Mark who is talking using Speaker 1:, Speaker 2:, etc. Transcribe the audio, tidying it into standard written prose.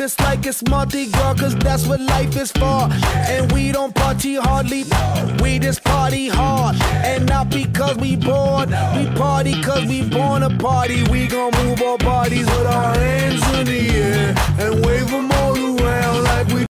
Speaker 1: just like it's Mardi Gras, cause that's what life is for. And we don't party hardly, we just party hard. And not because we bored, we party cause we born to party. We gon' move our bodies with our hands in the air and wave them all around like we